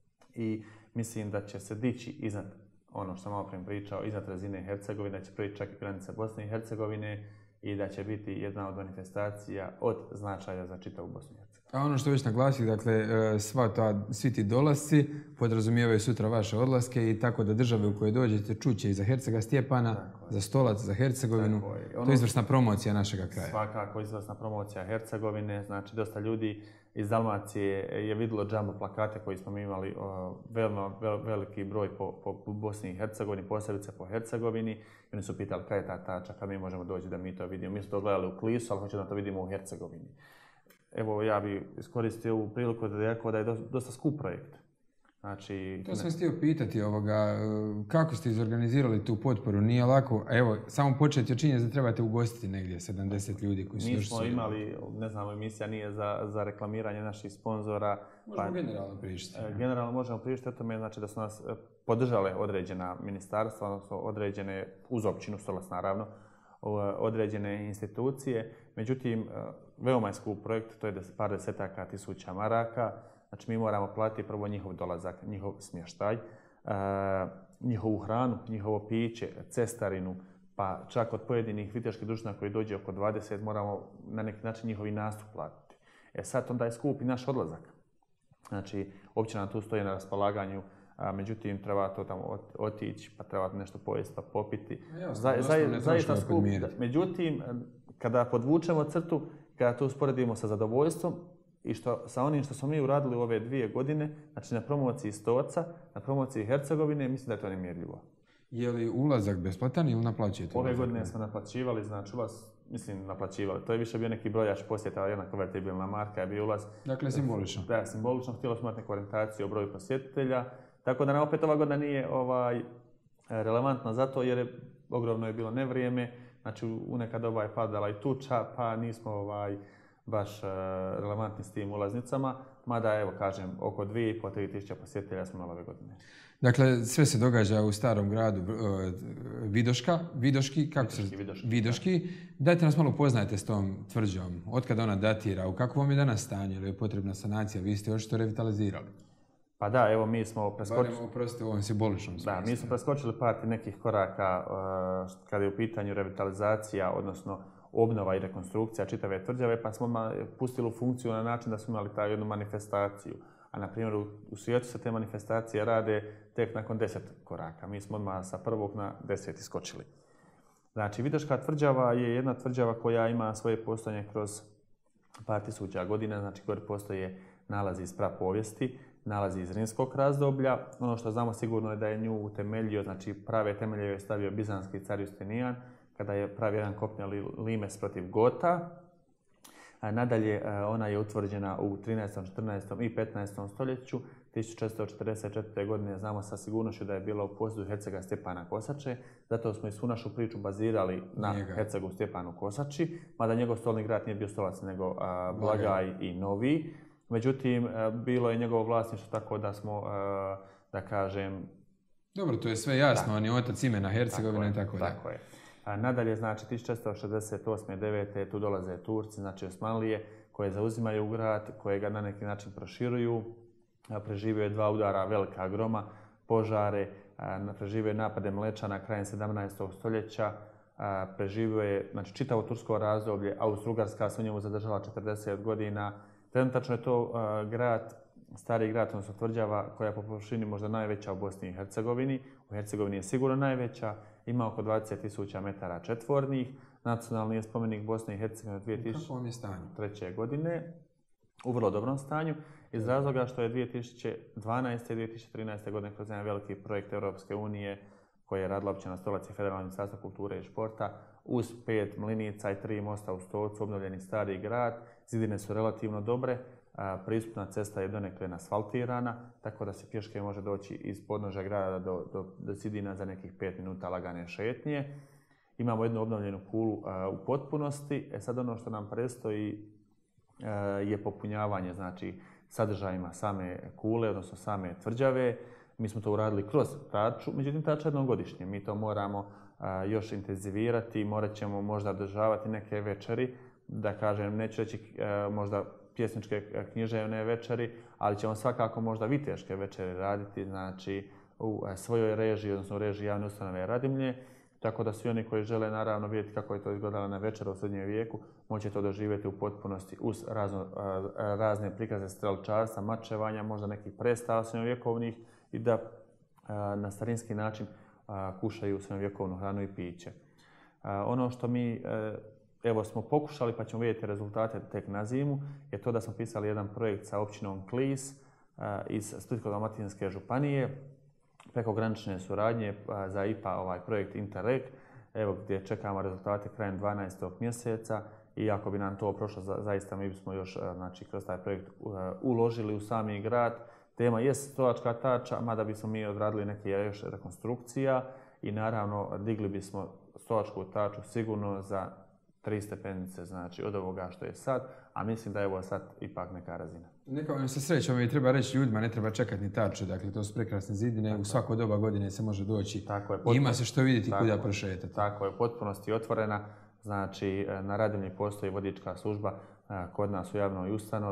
Speaker 2: I mislim da će se dići iznad, ono što sam malo prije pričao, iznad razine Hercegovine, da će prijeći čak i granice Bosne i Hercegovine i da će biti jedna od manifestacija od značaja za čitavu Bosnu i Hercegovinu.
Speaker 1: A ono što već naglasili, dakle, sva ta, svi ti dolasci podrazumijevaju sutra vaše odlaske i tako da države u koje dođete čuće i za Hercega Stjepana, za Stolac, za Hercegovinu. Je. Ono, to je izvrsna promocija našega kraja.
Speaker 2: Svakako izvrsna promocija Hercegovine. Znači, dosta ljudi iz Dalmacije je vidjelo džambo plakate koji smo mi imali o, veoma, vel, veliki broj po, po Bosni i Hercegovini, posebice po Hercegovini. I oni su pitali kada je ta tača, kad mi možemo doći da mi to vidimo. Mi smo to gledali u Klisu, ali hoćemo da to vidimo u Hercegovini. Evo, ja bih iskoristio ovu priliku da rekao da je dosta skup projekt. Znači,
Speaker 1: to sam htio pitati, ovoga, kako ste izorganizirali tu potporu? Nije lako, evo, samo početi od činjenica da trebate ugostiti negdje sedamdeset ljudi koji su
Speaker 2: došli. Mi smo imali, ne znam, emisija nije za, za reklamiranje naših sponzora.
Speaker 1: Možemo pa, generalno prištiti.
Speaker 2: Generalno možemo prištiti o tome, znači da su nas podržale određena ministarstva, odnosno određene, uz općinu Stolac naravno, određene institucije. Međutim, veoma je skup projekt, to je par desetaka tisuća maraka. Znači, mi moramo platiti prvo njihov dolazak, njihov smještaj, njihovu hranu, njihovo piće, cestarinu, pa čak od pojedinih viteških društvena koji dođe oko dvadeset moramo na neki način njihovi nastup platiti. E sad onda je skup i naš odlazak. Znači, općina tu stoji na raspolaganju, a, međutim treba to tamo otići, pa treba nešto pojesti, pa popiti.
Speaker 1: Za, za, zaista skup.
Speaker 2: Međutim, kada podvučemo crtu, kada to usporedimo sa zadovoljstvom i što, sa onim što smo mi uradili u ove dvije godine, znači na promociji Stoca, na promociji Hercegovine, mislim da je to nemjerljivo.
Speaker 1: Je li ulazak besplatan ili naplaćujete?
Speaker 2: Ove godine smo naplaćivali, znači ulaz, mislim naplaćivali. To je više bio neki brojač posjeta, jedna konvertibilna marka je bio ulaz.
Speaker 1: Dakle, simbolično.
Speaker 2: Da, simbolično. Htjelo smo imati neku orijentaciju o broju posjetitelja. Tako da nam opet ova godina nije ovaj, relevantna zato jer je, ogromno je bilo nevrijeme. Znači u neka doba je padala i tuča, pa nismo ovaj, baš uh, relevantni s tim ulaznicama. Mada, evo kažem, oko dvije i pol do tri tisuće posjetitelja smo imali ove godine.
Speaker 1: Dakle, sve se događa u starom gradu uh, Vidoška, Vidoški, kako
Speaker 2: Vidoški,
Speaker 1: se...
Speaker 2: Vidoški.
Speaker 1: Vidoški. Dajte nas malo upoznajte s tom tvrđom. Otkada ona datira? U kakvom je danas stanje? Ili je potrebna sanacija? Vi ste očito revitalizirali.
Speaker 2: Pa da, evo mi smo preskočili...
Speaker 1: Barem oprostite u ovom simboličnom smislu.
Speaker 2: Da, mi smo preskočili par nekih koraka uh, kada je u pitanju revitalizacija, odnosno obnova i rekonstrukcija čitave tvrđave, pa smo pustili u funkciju na način da smo imali taj jednu manifestaciju. A na primjer u, u svijetu se te manifestacije rade tek nakon deset koraka. Mi smo odmah sa prvog na deset iskočili. Znači, Vidoška tvrđava je jedna tvrđava koja ima svoje postojanje kroz par tisuća godina. Znači, gore postoje nalazi iz prapovijesti, nalazi iz rimskog razdoblja. Ono što znamo sigurno je da je nju utemeljio, znači prave temelje je stavio bizanski car Justinijan, kada je pravio jedan kopnjali limes protiv Gota. A nadalje, ona je utvrđena u trinaestom, četrnaestom i petnaestom stoljeću. tisuću četiristo četrdeset četvrte. godine znamo sa sigurnošću da je bila u posjedu hercega Stjepana Kosače. Zato smo i svu našu priču bazirali na Njega. hercegu Stjepanu Kosači, mada njegov stolni grad nije bio Stolac, nego a, Blagaj i Novi. Međutim, a, bilo je njegovo vlasništvo tako da smo, a, da kažem...
Speaker 1: Dobro, to je sve jasno, da. On je otac imena Hercegovine i tako
Speaker 2: da. Tako je. A nadalje, znači, tisuću četiristo šezdeset osme. devete. tu dolaze Turci, znači Osmanlije, koje zauzimaju grad, koje ga na neki način proširuju. Preživio je dva udara velika groma, požare, preživio je napade Mlečana krajem sedamnaestog. stoljeća, preživio je znači, čitavo tursko razdoblje, Austro-Ugarska se u njemu zadržala četrdeset godina. Trenutačno je to grad, stari grad, odnosno tvrđava koja je po površini možda najveća u Bosni i Hercegovini. U Hercegovini je sigurno najveća, ima oko dvadeset tisuća metara četvornih. Nacionalni je spomenik Bosne i Hercegovine dvije tisuće treće. godine. U vrlo dobrom stanju, iz razloga što je dvije tisuće dvanaeste. i dvije tisuće trinaeste. godine kroz jedan veliki projekt Europske unije koji je radila općina Stolac i Federalno ministarstvo kulture i športa uz pet mlinica i tri mosta u Stolcu, obnovljeni stari grad. Zidine su relativno dobre, a, pristupna cesta je donekle asfaltirana, tako da se pješke može doći iz podnožja grada do, do, do zidina za nekih pet minuta lagane šetnje. Imamo jednu obnovljenu kulu a, u potpunosti. E sad ono što nam predstoji je popunjavanje, znači sadržajima same kule, odnosno same tvrđave. Mi smo to uradili kroz taču, međutim tača jednom godišnje. Mi to moramo a, još intenzivirati, morat ćemo možda održavati neke večeri, da kažem, neću reći a, možda pjesničke književne večeri, ali ćemo svakako možda viteške večeri raditi, znači u a, svojoj režiji, odnosno u režiji javne ustanove Radimlje. Tako da svi oni koji žele naravno vidjeti kako je to izgledalo na večer u srednjem vijeku, moće to doživjeti u potpunosti uz razno, razne prikaze strelčarstva, mačevanja, možda nekih predstava srednjovjekovnih i da na starinski način kušaju srednjovjekovnu hranu i piće. Ono što mi evo smo pokušali, pa ćemo vidjeti rezultate tek na zimu, je to da smo pisali jedan projekt sa općinom Klis iz Splitsko-dalmatinske županije, prekogranične suradnje za I P A ovaj projekt Interreg, evo gdje čekamo rezultate krajem dvanaestog mjeseca i ako bi nam to prošlo, zaista mi bismo još znači, kroz taj projekt uložili u sami grad. Tema je stolačka tača, mada bismo mi odradili neke još rekonstrukcija i naravno digli bismo stolačku taču sigurno za tri stepenice, znači od ovoga što je sad, a mislim da je ovo sad ipak neka razina.
Speaker 1: Neka vam se srećom i treba reći ljudima, ne treba čekati ni taču, dakle to su prekrasne zidine, tako u svako doba godine se može doći i ima se što vidjeti
Speaker 2: tako,
Speaker 1: kuda prošetati.
Speaker 2: Tako je, u potpunosti otvorena, znači na Radimlji postoji vodička služba kod nas u javnoj ustanovi,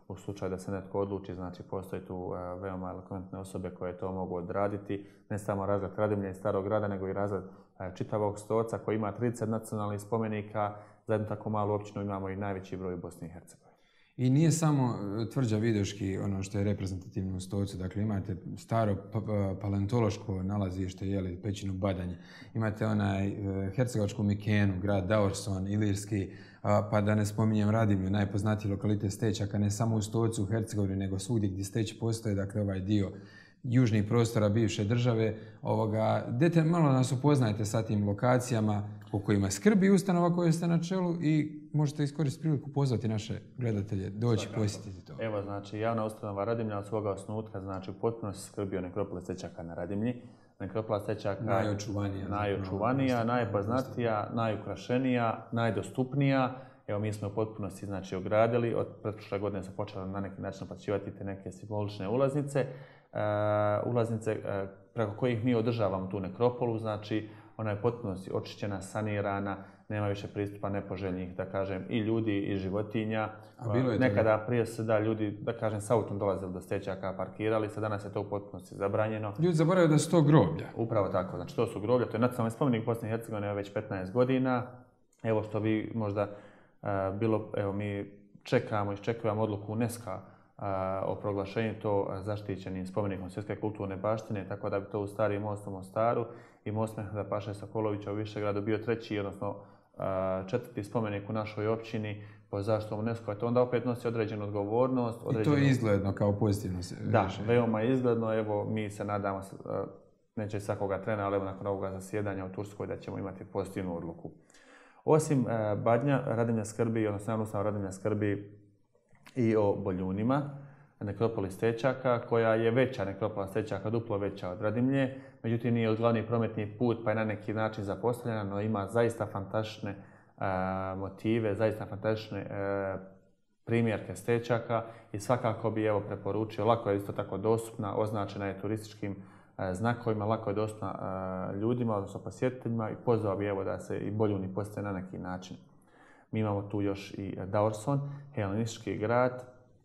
Speaker 2: u slučaju da se netko odluči, znači postoji tu veoma elokventne osobe koje to mogu odraditi, ne samo razgled Radimlja i Starog grada, nego i razgled čitavog Stoca koji ima trideset nacionalnih spomenika. Za jednu tako malu općinu imamo i najveći broj u Bosni i Hercegovini.
Speaker 1: I nije samo tvrđa Vidoški ono što je reprezentativno u Stocu, dakle imate staro paleontološko nalazište, jeli, pećinu Badanje, imate onaj hercegovačku Mikenu, grad Daorson, Ilirski, pa da ne spominjem Radimlju, najpoznatiji lokalitet Stečaka, ne samo u Stocu, u Hercegovini, nego svugdje gdje Steć postoje, dakle ovaj dio južnih prostora bivše države. Ovoga, dete, malo nas upoznajte sa tim lokacijama po kojima skrbi ustanova koje ste na čelu i možete iskoristiti priliku pozvati naše gledatelje, doći posjetiti to.
Speaker 2: Evo, znači, javna ustanova Radimlja od svoga osnutka, znači, u potpunosti skrbio nekropole Stečaka na Radimlji. Nekropola Stečaka
Speaker 1: najočuvanija,
Speaker 2: najočuvanija, najpoznatija, najukrašenija, najdostupnija. Evo, mi smo u potpunosti, znači, ogradili. Od pretprošle godine smo počeli na neki način naplaćivati te neke simbolične ulaznice. Uh, ulaznice uh, preko kojih mi održavamo tu nekropolu, znači ona je potpuno očišćena, sanirana, nema više pristupa nepoželjnih, da kažem, i ljudi i životinja.
Speaker 1: A bilo je
Speaker 2: nekada toga? Prije se da ljudi, da kažem, s autom dolazili do Stečaka, parkirali se, danas je to u potpunosti zabranjeno.
Speaker 1: Ljudi zaboravljaju da su to groblja.
Speaker 2: Upravo tako, znači to su groblja, to je nacionalni spomenik Bosne i Hercegovine već petnaest godina. Evo što bi možda uh, bilo, evo mi čekamo, iščekujemo odluku UNESCO-a o proglašenju to zaštićenim spomenikom svjetske kulturne baštine, tako da bi to u Stari most u Mostaru i most Mehmeda Paše Sokolovića u Višegradu bio treći, odnosno četvrti spomenik u našoj općini pod zaštitom UNESCO-a. To onda opet nosi određenu odgovornost.
Speaker 1: Određenu... I to je izgledno kao pozitivno se
Speaker 2: Da, rješenje. Veoma izgledno. Evo, mi se nadamo, neće svakoga trena, ali evo nakon ovoga zasjedanja u Turskoj da ćemo imati pozitivnu odluku. Osim Badnja, Radimlja skrbi, odnosno javna ustanova Radimlja skrbi i o Boljunima, nekropoli Stečaka, koja je veća nekropola Stečaka, duplo veća od Radimlje, međutim nije od glavni prometni put, pa je na neki način zapostavljena, no ima zaista fantastične e, motive, zaista fantastične e, primjerke Stečaka i svakako bi evo preporučio, lako je isto tako dostupna, označena je turističkim e, znakovima, lako je dostupna e, ljudima, odnosno posjetiteljima i pozvao bi evo da se i Boljuni postave na neki način. Mi imamo tu još i Daorson, helenistički grad,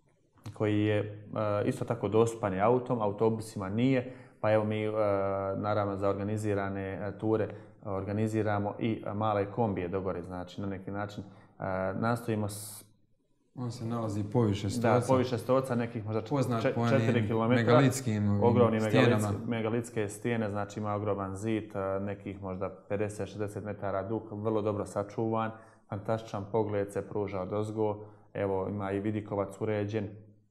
Speaker 2: koji je e, isto tako dostupan i autom, autobusima nije, pa evo mi e, naravno za organizirane ture organiziramo i male kombije do gore, znači na neki način e, nastojimo s...
Speaker 1: On se nalazi poviše Stoca.
Speaker 2: Da, poviše Stoca, nekih možda četiri kilometra.
Speaker 1: Megalitskim
Speaker 2: ogromni
Speaker 1: stijenama.
Speaker 2: Megalitske stijene, znači ima ogroman zid, nekih možda pedeset do šezdeset metara dug, vrlo dobro sačuvan. Fantastičan pogled se pruža odozgo, evo ima i vidikovac uređen.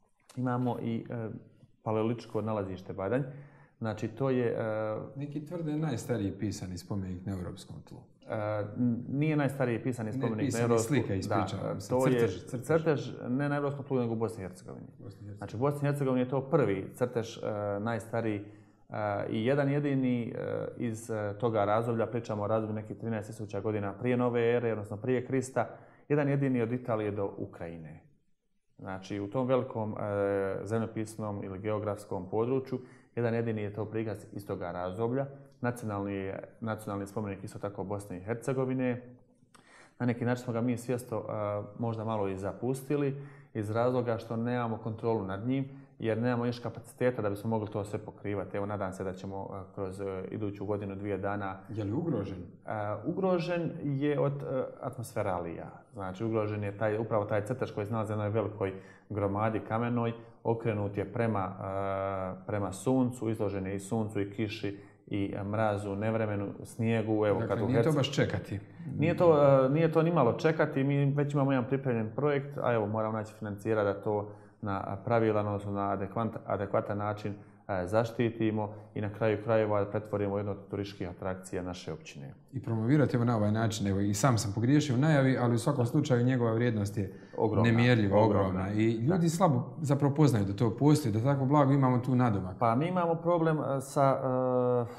Speaker 2: Imamo i e, paleolitičko nalazište Badanj. Znači to je... E,
Speaker 1: Neki tvrde najstariji pisani spomenik na europskom tlu.
Speaker 2: E, nije najstariji pisani spomenik na europskom tlu.
Speaker 1: Slika, ispričavam se.
Speaker 2: To
Speaker 1: crtež,
Speaker 2: je
Speaker 1: crtež.
Speaker 2: crtež ne na europskom tlu, nego u Bosni i Hercegovini. Znači u Bosni i Hercegovini je to prvi crtež, e, najstariji Uh, i jedan jedini uh, iz uh, toga razdoblja, pričamo o razdoblju nekih trinaest tisuća godina prije nove ere, odnosno prije Krista, jedan jedini od Italije do Ukrajine. Znači, u tom velikom uh, zemljopisnom ili geografskom području, jedan jedini je to prikaz iz toga razdoblja. Nacionalni, nacionalni spomenik isto tako Bosne i Hercegovine. Na neki način smo ga mi svjesno uh, možda malo i zapustili iz razloga što nemamo kontrolu nad njim, jer nemamo još kapaciteta da bismo mogli to sve pokrivati. Evo, nadam se da ćemo uh, kroz uh, iduću godinu, dvije dana...
Speaker 1: Je li ugrožen?
Speaker 2: Uh, ugrožen je od uh, atmosferalija. Znači, ugrožen je taj, upravo taj crtež koji se nalazi na jednoj velikoj gromadi kamenoj, okrenut je prema, uh, prema suncu, izložen je i suncu i kiši i mrazu, nevremenu, snijegu. Evo,
Speaker 1: dakle,
Speaker 2: kad
Speaker 1: nije to baš čekati.
Speaker 2: Nije to, uh, nije to ni malo čekati. Mi već imamo jedan pripremljen projekt, a evo, moramo naći financira da to na pravilan, odnosno na adekvatan, adekvatan način e, zaštitimo i na kraju krajeva pretvorimo jednu od turističkih atrakcija naše općine.
Speaker 1: I promovirati evo na ovaj način, evo i sam sam pogriješio u najavi, ali u svakom slučaju njegova vrijednost je ogromna, nemjerljiva, ogromna. ogromna. I ljudi da. slabo zapravo poznaju da to postoji, da tako blago imamo tu nadomak.
Speaker 2: Pa mi imamo problem sa, e,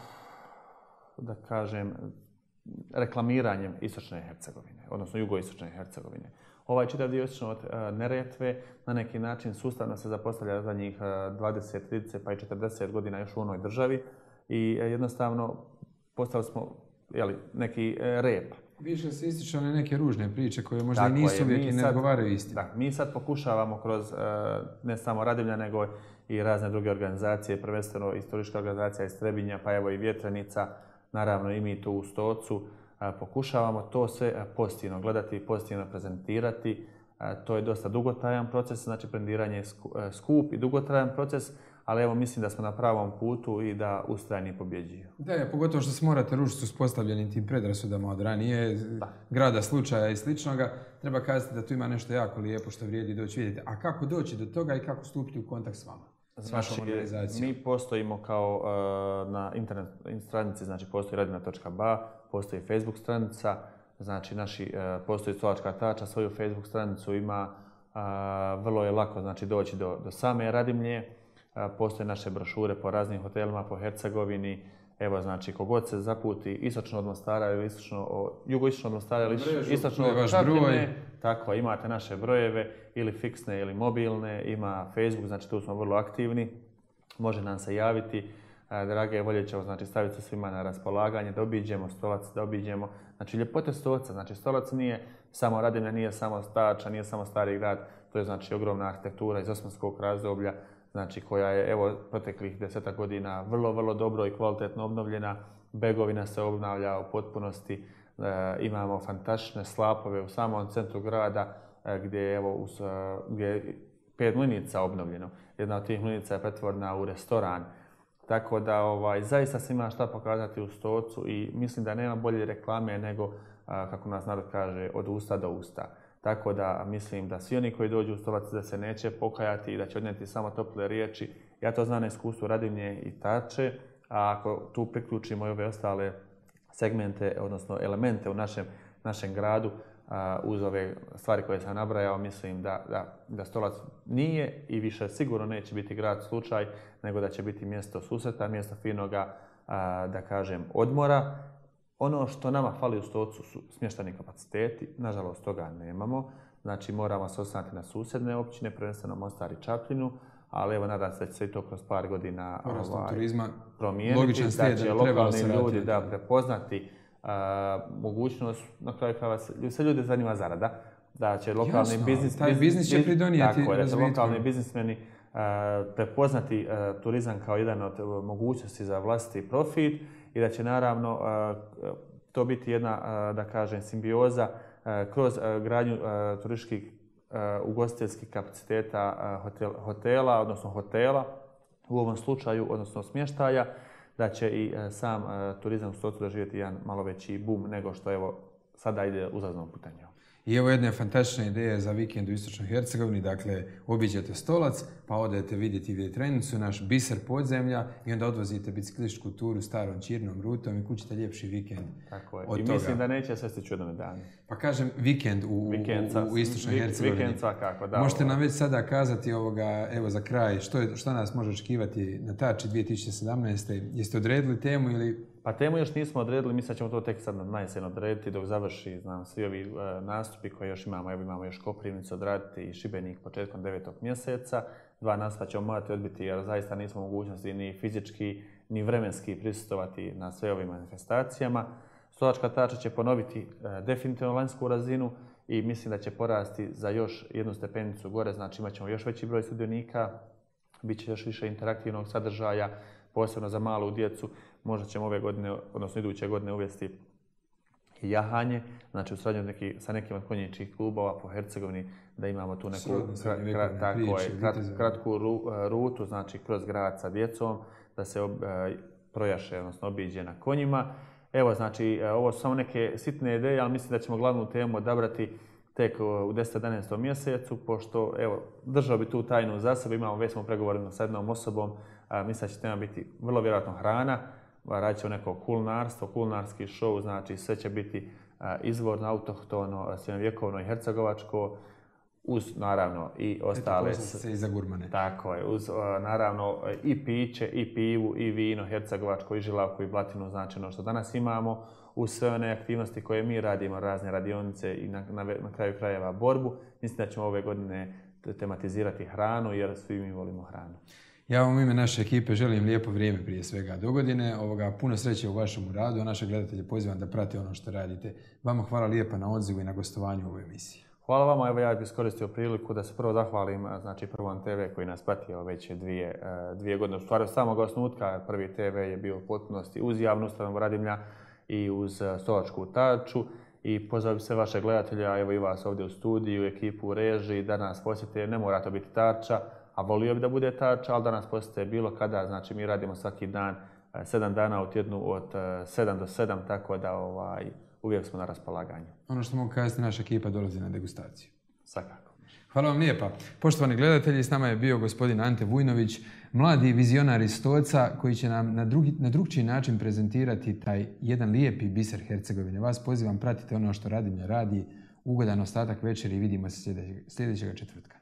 Speaker 2: da kažem, reklamiranjem istočne Hercegovine, odnosno jugoistočne Hercegovine. Ovaj čitav dio istočno od uh, Neretve na neki način sustavno se zapostavlja za njih uh, dvadeset, trideset pa i četrdeset godina još u onoj državi i uh, jednostavno postali smo jeli, neki e, rep.
Speaker 1: Više se ističu one neke ružne priče koje možda i nisu uvijek i ne odgovaraju istinu.
Speaker 2: Da, mi sad pokušavamo kroz ne samo Radivlja, nego i razne druge organizacije, prvenstveno Istorička organizacija iz Trebinja, pa evo i Vjetrenica, naravno i mi tu u Stocu, pokušavamo to sve pozitivno gledati, pozitivno prezentirati. To je dosta dugotrajan proces, znači brendiranje je skup i dugotrajan proces, ali evo mislim da smo na pravom putu i da ustrajni pobjeđuju.
Speaker 1: Da, je, pogotovo što se morate rušiti s postavljenim tim predrasudama od ranije, da. grada, slučaja i sličnoga. Treba kazati da tu ima nešto jako lijepo što vrijedi doći vidjeti. A kako doći do toga i kako stupiti u kontakt s vama? S vašom organizacijom?
Speaker 2: Mi postojimo kao uh, na internet stranici, znači postoji radivna točka ba, postoji Facebook stranica, znači naši, uh, postoji Stolačka tača, svoju Facebook stranicu ima, uh, vrlo je lako znači, doći do, do same Radimlje. Postoje naše brošure po raznim hotelima po Hercegovini. Evo, znači, kogod se zaputi istočno od Mostara ili istočno, jugoistočno od Mostara ili istočno od Čapljine, tako, imate naše brojeve, ili fiksne ili mobilne, ima Facebook, znači tu smo vrlo aktivni, može nam se javiti. Drage volje ćemo znači, staviti se svima na raspolaganje, da obiđemo Stolac, da obiđemo. Znači, ljepote Stolca, znači Stolac nije samo Radivlja, nije samo Stača, nije samo Stari grad, to je znači ogromna arhitektura iz osmanskog razdoblja, znači koja je evo proteklih desetak godina vrlo, vrlo dobro i kvalitetno obnovljena. Begovina se obnavlja u potpunosti. E, imamo fantastične slapove u samom centru grada e, gdje je evo uz, gdje je pet mlinica obnovljeno. Jedna od tih mlinica je pretvorena u restoran. Tako da ovaj, zaista se ima šta pokazati u Stocu i mislim da nema bolje reklame nego, a, kako nas narod kaže, od usta do usta. Tako da mislim da svi oni koji dođu u Stolac da se neće pokajati i da će odnijeti samo tople riječi. Ja to znam na iskustvu Radivlje i Tače, a ako tu priključimo i ove ostale segmente, odnosno elemente u našem, našem gradu, a, uz ove stvari koje sam nabrajao, mislim da, da, da Stolac nije i više sigurno neće biti grad slučaj, nego da će biti mjesto susreta, mjesto finoga, a, da kažem, odmora. Ono što nama fali u Stocu su smještajni kapaciteti, nažalost toga nemamo, znači moramo se oslanjati na susjedne općine, prvenstveno Mostar i Čapljinu, ali evo nadam se da će se i to kroz par godina ovaj,
Speaker 1: turizma,
Speaker 2: promijeniti, da će lokalni ljudi da prepoznati uh, mogućnost, na kraju krajeva se ljude zanima zarada, da će lokalni
Speaker 1: Jasno,
Speaker 2: biznis,
Speaker 1: taj biznis će pridonijeti
Speaker 2: tako, da će lokalni biznismeni uh, prepoznati uh, turizam kao jedan od uh, mogućnosti za vlastiti profit i da će naravno uh, to biti jedna, uh, da kažem, simbioza uh, kroz uh, gradnju uh, turističkih uh, ugostiteljskih kapaciteta uh, hotel, hotela, odnosno hotela u ovom slučaju, odnosno smještaja, da će i uh, sam uh, turizam u Stocu doživjeti jedan malo veći boom nego što evo sada ide uzlaznom putanjem.
Speaker 1: I evo jedne fantastične ideje za vikend u Istočnoj Hercegovini, dakle obiđete Stolac, pa odete vidjeti Vjetrenicu, naš biser podzemlja i onda odvozite biciklističku turu starom Čirnom rutom i kućite ljepši vikend.
Speaker 2: Tako je. I toga. Mislim da neće sve stići u jednom danu.
Speaker 1: Pa kažem vikend u,
Speaker 2: vikend,
Speaker 1: u, u Istočnoj
Speaker 2: vik,
Speaker 1: Hercegovini.
Speaker 2: Vikend svakako, da.
Speaker 1: Možete nam već sada kazati ovoga, evo za kraj, što, je, što nas može očekivati na Tači dvije tisuće sedamnaeste. Jeste odredili temu ili...
Speaker 2: Pa temu još nismo odredili, mislim da ćemo to tek sad na jesen odrediti dok završi, znam, svi ovi uh, nastupi koje još imamo. Evo imamo još Koprivnicu odraditi i Šibenik početkom devetog mjeseca. Dva nastupa ćemo morati odbiti jer zaista nismo mogućnosti ni fizički ni vremenski prisustvovati na sve ovim manifestacijama. Stolačka Tača će ponoviti uh, definitivno lanjsku razinu i mislim da će porasti za još jednu stepenicu gore, znači imat ćemo još veći broj sudionika, bit će još više interaktivnog sadržaja, posebno za malu djecu. Možda ćemo ove godine, odnosno iduće godine uvesti i jahanje, znači u sradnju neki, sa nekim od konjičkih klubova po Hercegovini, da imamo tu neku kra, kra, tako je, krat, kratku ru, rutu, znači kroz grad sa djecom, da se ob, projaše, odnosno obiđe na konjima. Evo, znači, ovo su samo neke sitne ideje, ali mislim da ćemo glavnu temu odabrati tek u desetom jedanaestom mjesecu, pošto, evo, držao bi tu tajnu za sebe, imamo, već smo pregovorili sa jednom osobom, a, mislim da će tema biti vrlo vjerojatno hrana, radit ćemo neko kulinarstvo, kulinarski show, znači sve će biti a, izvorno, autohtono, srednjovjekovno i hercegovačko, uz naravno i ostale...
Speaker 1: Eto, se i za gurmane.
Speaker 2: Tako je, uz a, naravno i piće, i pivu, i vino, hercegovačko, i žilavku, i blatinu, znači ono što danas imamo, uz sve one aktivnosti koje mi radimo, razne radionice i na, na, na kraju krajeva borbu. Mislim da ćemo ove godine tematizirati hranu jer svi mi volimo hranu.
Speaker 1: Ja vam u ime naše ekipe želim lijepo vrijeme prije svega do godine. Ovoga, puno sreće u vašem radu, a naše gledatelje pozivam da prate ono što radite. Vama hvala lijepa na odzivu i na gostovanju u ovoj emisiji.
Speaker 2: Hvala vama, evo ja bih iskoristio priliku da se prvo zahvalim, znači Prvom te ve koji nas prati već dvije, dvije godine. U stvari od samog osnutka Prvi te ve je bio u potpunosti uz javnu ustanovu Radimlja i uz Stolačku tarču. I pozvao bih sve vaše gledatelja, evo i vas ovdje u studiju, ekipu u režiji, da nas posjete, ne mora to biti tarča, a volio bi da bude tarča, ali da nas posjete bilo kada, znači mi radimo svaki dan, sedam dana u tjednu od sedam do sedam, tako da ovaj, uvijek smo na raspolaganju.
Speaker 1: Ono što mogu kazati, naša ekipa dolazi na degustaciju.
Speaker 2: Svakako.
Speaker 1: Hvala vam lijepa. Poštovani gledatelji, s nama je bio gospodin Ante Vujnović, mladi vizionar iz Stoca, koji će nam na, drugi, na drugčiji način prezentirati taj jedan lijepi biser Hercegovine. Vas pozivam, pratite ono što Radimlja radi. Ugodan ostatak večeri i vidimo se sljedećeg četvrtka.